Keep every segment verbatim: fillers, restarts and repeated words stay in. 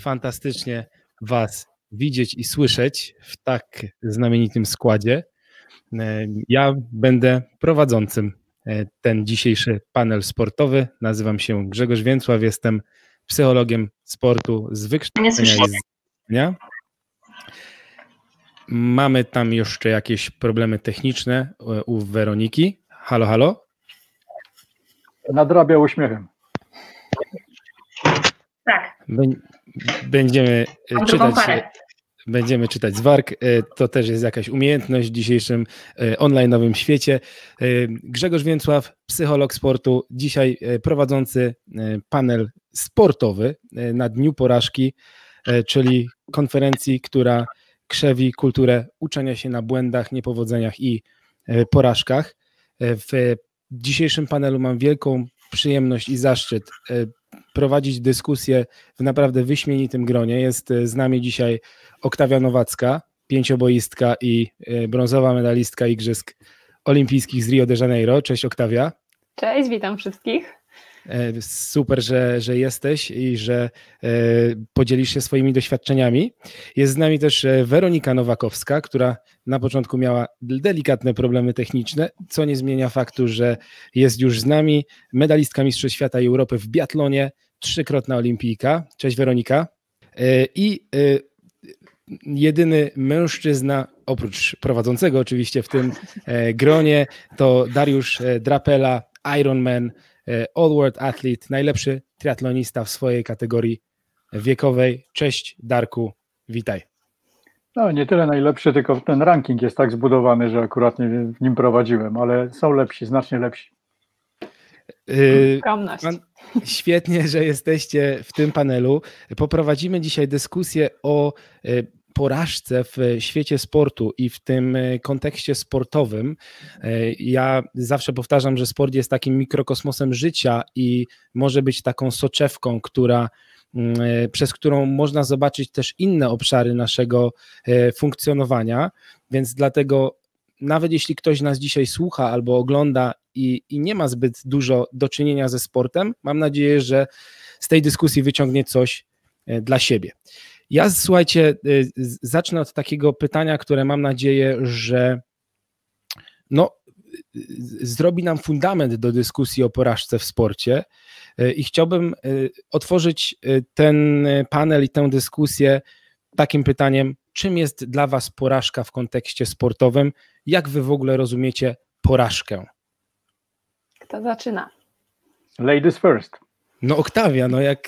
fantastycznie Was widzieć i słyszeć w tak znamienitym składzie. Ja będę prowadzącym ten dzisiejszy panel sportowy. Nazywam się Grzegorz Więcław, jestem psychologiem sportu z wykształcenia i z zawodu. Mamy tam jeszcze jakieś problemy techniczne u Weroniki. Halo, halo? Nadrabia uśmiechem. Tak. Będziemy czytać, będziemy czytać z warg. To też jest jakaś umiejętność w dzisiejszym online'owym świecie. Grzegorz Więcław, psycholog sportu, dzisiaj prowadzący panel sportowy na Dniu Porażki, czyli konferencji, która krzewi kulturę uczenia się na błędach, niepowodzeniach i porażkach. W dzisiejszym panelu mam wielką przyjemność i zaszczyt prowadzić dyskusję w naprawdę wyśmienitym gronie. Jest z nami dzisiaj Oktawia Nowacka, pięcioboistka i brązowa medalistka Igrzysk Olimpijskich z Rio de Janeiro. Cześć Oktawia. Cześć, witam wszystkich. Super, że, że jesteś i że podzielisz się swoimi doświadczeniami. Jest z nami też Weronika Nowakowska, która na początku miała delikatne problemy techniczne, co nie zmienia faktu, że jest już z nami. Medalistka Mistrzostw Świata i Europy w biatlonie, trzykrotna olimpijka. Cześć Weronika. I jedyny mężczyzna, oprócz prowadzącego oczywiście w tym gronie, to Dariusz Drapela, Ironman, All World Athlete, najlepszy triatlonista w swojej kategorii wiekowej. Cześć Darku, witaj. No nie tyle najlepszy, tylko ten ranking jest tak zbudowany, że akurat nie w nim prowadziłem, ale są lepsi, znacznie lepsi. Yy, pan, świetnie, że jesteście w tym panelu. Poprowadzimy dzisiaj dyskusję o porażce w świecie sportu i w tym kontekście sportowym. Ja zawsze powtarzam, że sport jest takim mikrokosmosem życia i może być taką soczewką, która, przez którą można zobaczyć też inne obszary naszego funkcjonowania, więc dlatego nawet jeśli ktoś nas dzisiaj słucha albo ogląda i, i nie ma zbyt dużo do czynienia ze sportem, mam nadzieję, że z tej dyskusji wyciągnie coś dla siebie. Ja, słuchajcie, zacznę od takiego pytania, które mam nadzieję, że no, zrobi nam fundament do dyskusji o porażce w sporcie i chciałbym otworzyć ten panel i tę dyskusję takim pytaniem, czym jest dla Was porażka w kontekście sportowym? Jak Wy w ogóle rozumiecie porażkę? Kto zaczyna? Ladies first. No Oktawia, no jak...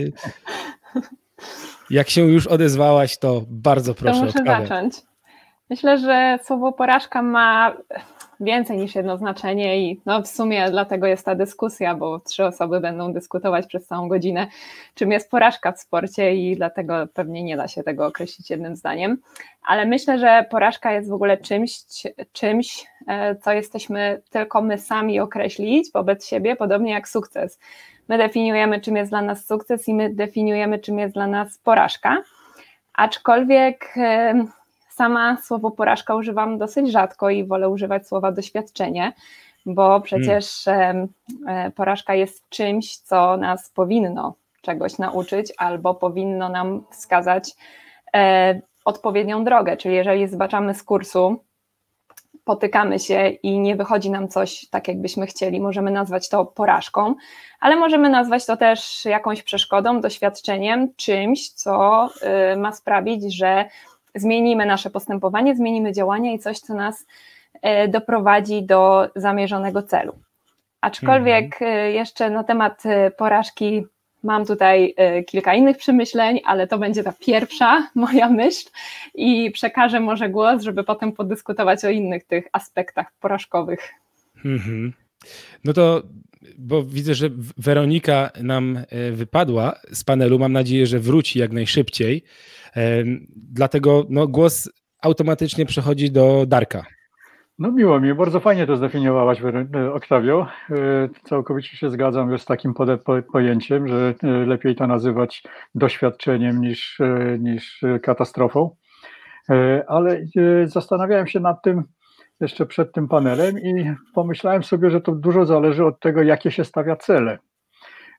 Jak się już odezwałaś, to bardzo proszę. To muszę Oktawia. zacząć. Myślę, że słowo porażka ma więcej niż jedno znaczenie i no w sumie dlatego jest ta dyskusja, bo trzy osoby będą dyskutować przez całą godzinę, czym jest porażka w sporcie i dlatego pewnie nie da się tego określić jednym zdaniem. Ale myślę, że porażka jest w ogóle czymś, czymś, co jesteśmy tylko my sami określić wobec siebie, podobnie jak sukces. My definiujemy, czym jest dla nas sukces i my definiujemy, czym jest dla nas porażka, aczkolwiek sama słowo porażka używam dosyć rzadko i wolę używać słowa doświadczenie, bo przecież hmm. porażka jest czymś, co nas powinno czegoś nauczyć albo powinno nam wskazać odpowiednią drogę, czyli jeżeli zbaczamy z kursu, potykamy się i nie wychodzi nam coś tak, jakbyśmy chcieli, możemy nazwać to porażką, ale możemy nazwać to też jakąś przeszkodą, doświadczeniem, czymś, co ma sprawić, że zmienimy nasze postępowanie, zmienimy działania i coś, co nas doprowadzi do zamierzonego celu. Aczkolwiek mhm. jeszcze na temat porażki mam tutaj kilka innych przemyśleń, ale to będzie ta pierwsza moja myśl i przekażę może głos, żeby potem podyskutować o innych tych aspektach porażkowych. Mhm. No to, bo widzę, że Weronika nam wypadła z panelu, mam nadzieję, że wróci jak najszybciej, dlatego no, głos automatycznie przechodzi do Darka. No miło mi, bardzo fajnie to zdefiniowałaś, Oktawio. Całkowicie się zgadzam już z takim pojęciem, że lepiej to nazywać doświadczeniem niż, niż katastrofą. Ale zastanawiałem się nad tym jeszcze przed tym panelem i pomyślałem sobie, że to dużo zależy od tego, jakie się stawia cele.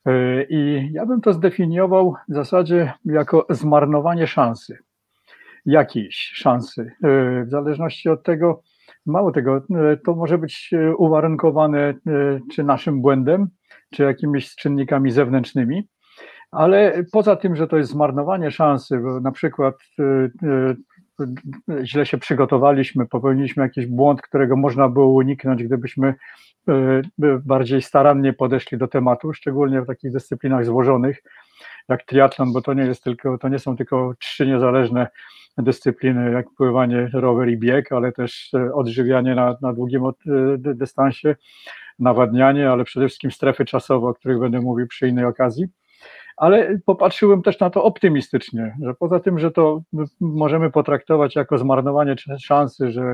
I ja bym to zdefiniował w zasadzie jako zmarnowanie szansy, jakiejś szansy, w zależności od tego, mało tego, to może być uwarunkowane czy naszym błędem, czy jakimiś czynnikami zewnętrznymi, ale poza tym, że to jest zmarnowanie szansy, bo na przykład źle się przygotowaliśmy, popełniliśmy jakiś błąd, którego można było uniknąć, gdybyśmy bardziej starannie podeszli do tematu, szczególnie w takich dyscyplinach złożonych jak triatlon, bo to nie jest tylko, to nie są tylko trzy niezależne dyscypliny jak pływanie, rower i bieg, ale też odżywianie na, na długim dystansie, nawadnianie, ale przede wszystkim strefy czasowe, o których będę mówił przy innej okazji. Ale popatrzyłem też na to optymistycznie, że poza tym, że to możemy potraktować jako zmarnowanie szansy, że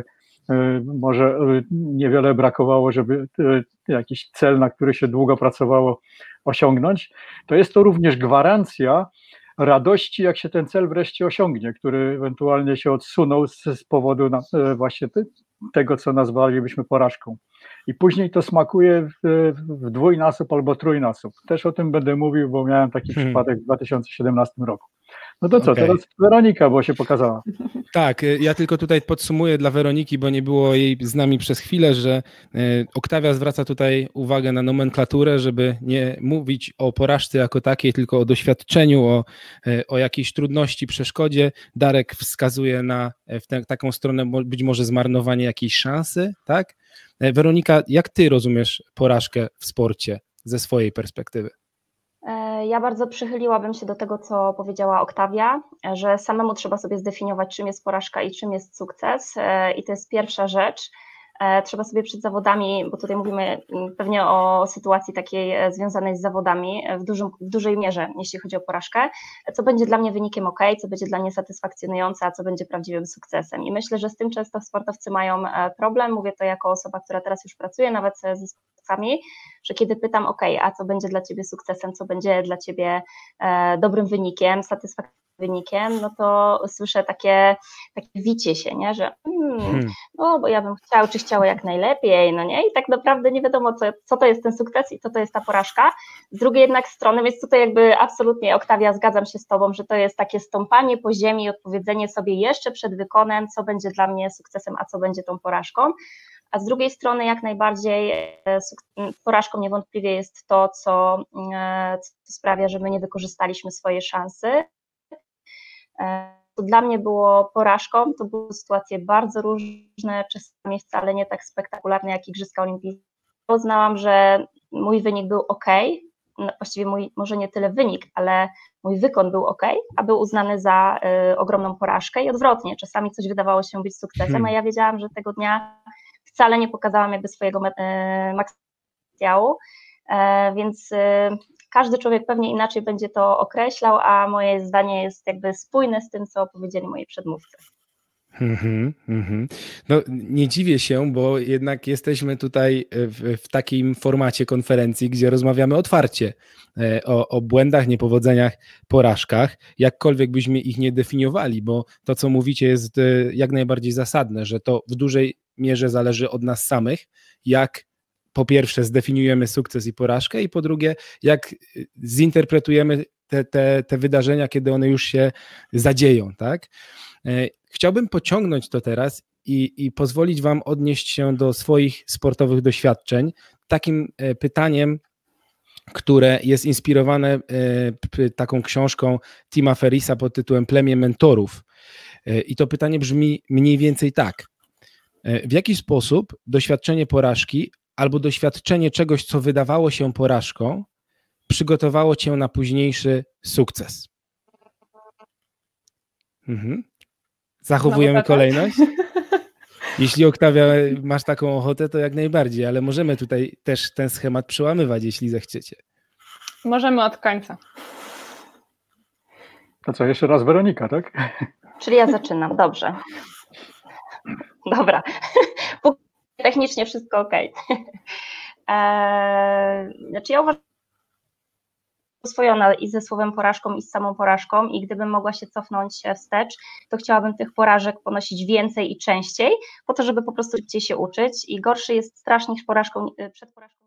może niewiele brakowało, żeby jakiś cel, na który się długo pracowało, osiągnąć, to jest to również gwarancja radości, jak się ten cel wreszcie osiągnie, który ewentualnie się odsunął z, z powodu na, właśnie te, tego, co nazwalibyśmy porażką. I później to smakuje w, w dwójnasób albo trójnasób. Też o tym będę mówił, bo miałem taki hmm. przypadek w dwa tysiące siedemnastym roku. No to co, okay. Teraz Weronika, bo się pokazała. Tak, ja tylko tutaj podsumuję dla Weroniki, bo nie było jej z nami przez chwilę, że Oktawia zwraca tutaj uwagę na nomenklaturę, żeby nie mówić o porażce jako takiej, tylko o doświadczeniu, o, o jakiejś trudności, przeszkodzie. Darek wskazuje na w tę, taką stronę być może zmarnowanie jakiejś szansy, tak? Weronika, jak ty rozumiesz porażkę w sporcie ze swojej perspektywy? Ja bardzo przychyliłabym się do tego, co powiedziała Oktawia, że samemu trzeba sobie zdefiniować, czym jest porażka i czym jest sukces, i to jest pierwsza rzecz. Trzeba sobie przed zawodami, bo tutaj mówimy pewnie o sytuacji takiej związanej z zawodami w, dużym, w dużej mierze, jeśli chodzi o porażkę, co będzie dla mnie wynikiem ok, co będzie dla mnie satysfakcjonujące, a co będzie prawdziwym sukcesem. I myślę, że z tym często sportowcy mają problem, mówię to jako osoba, która teraz już pracuje nawet ze sportowcami, że kiedy pytam, ok, a co będzie dla Ciebie sukcesem, co będzie dla Ciebie e, dobrym wynikiem, satysfakcjonującym wynikiem, no to słyszę takie, takie wicie się, nie, że hmm, hmm. no bo ja bym chciał, czy chciała jak najlepiej, no nie, i tak naprawdę nie wiadomo, co, co to jest ten sukces i co to jest ta porażka. Z drugiej jednak strony, więc tutaj jakby absolutnie, Oktawia, zgadzam się z Tobą, że to jest takie stąpanie po ziemi i odpowiedzenie sobie jeszcze przed wykonem, co będzie dla mnie sukcesem, a co będzie tą porażką. A z drugiej strony jak najbardziej porażką niewątpliwie jest to, co, co sprawia, że my nie wykorzystaliśmy swojej szansy. To dla mnie było porażką, to były sytuacje bardzo różne, czasami wcale nie tak spektakularne jak Igrzyska Olimpijskie. Uznałam, że mój wynik był ok, właściwie mój, może nie tyle wynik, ale mój wykon był ok, a był uznany za y, ogromną porażkę i odwrotnie, czasami coś wydawało się być sukcesem, hmm. a ja wiedziałam, że tego dnia wcale nie pokazałam jakby swojego y, maksymalnego, y, więc y, każdy człowiek pewnie inaczej będzie to określał, a moje zdanie jest jakby spójne z tym, co powiedzieli moi przedmówcy. Mm-hmm, mm-hmm. No nie dziwię się, bo jednak jesteśmy tutaj w, w takim formacie konferencji, gdzie rozmawiamy otwarcie o, o błędach, niepowodzeniach, porażkach, jakkolwiek byśmy ich nie definiowali, bo to, co mówicie, jest jak najbardziej zasadne, że to w dużej mierze zależy od nas samych, jak po pierwsze zdefiniujemy sukces i porażkę i po drugie jak zinterpretujemy te, te, te wydarzenia, kiedy one już się zadzieją, tak? Chciałbym pociągnąć to teraz i, i pozwolić Wam odnieść się do swoich sportowych doświadczeń takim pytaniem, które jest inspirowane taką książką Tima Ferrissa pod tytułem Plemię mentorów. I to pytanie brzmi mniej więcej tak. W jaki sposób doświadczenie porażki albo doświadczenie czegoś, co wydawało się porażką, przygotowało Cię na późniejszy sukces? Mhm. Zachowujemy kolejność? Jeśli Oktawia masz taką ochotę, to jak najbardziej, ale możemy tutaj też ten schemat przełamywać, jeśli zechcecie. Możemy od końca. To co, jeszcze raz Weronika, tak? Czyli ja zaczynam, dobrze. Dobra. Technicznie wszystko ok. Eee, znaczy ja uważam, oswojona i ze słowem porażką, i z samą porażką, i gdybym mogła się cofnąć wstecz, to chciałabym tych porażek ponosić więcej i częściej, po to, żeby po prostu szybciej się uczyć, i gorszy jest strasznie niż porażką, przed porażką